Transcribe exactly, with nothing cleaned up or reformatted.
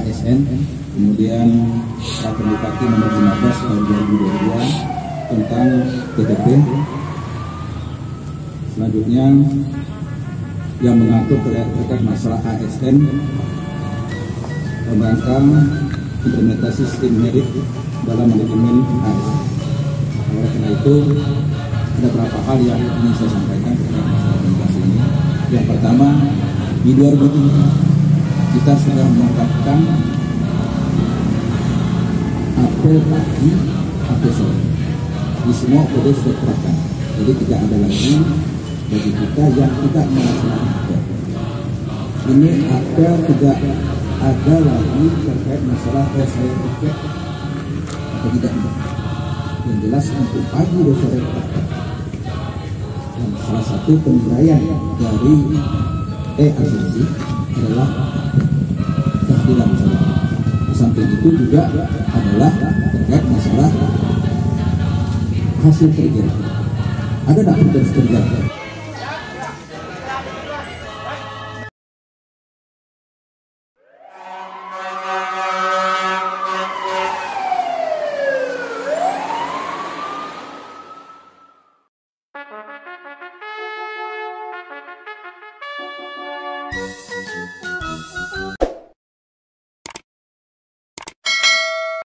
S N, kemudian Peraturan Bupati nomor lima belas tahun dua ribu dua puluh dua tentang T T P. Selanjutnya yang mengatur terkait masalah A S N dalam rangka implementasi sistem merit dalam manajemen A S N. Oleh karena itu ada beberapa hal yang ingin saya sampaikan terkait masalah implementasi ini. Yang pertama, di dua ribu tujuh kita sudah menetapkan apel pagi, apel sore. Di semua kode sudah terapkan. Jadi tidak ada lagi bagi kita yang tidak melaksanakan apel. Ini apel tidak ada lagi terkait masalah oh saya tiket atau tidak. Yang jelas untuk pagi dan sore terapkan. Dan salah satu penilaian dari e-asumsi adalah tahdilan masalah. Samping itu juga adalah terkait masalah hasil kerja. Ada tidak potensi kerja?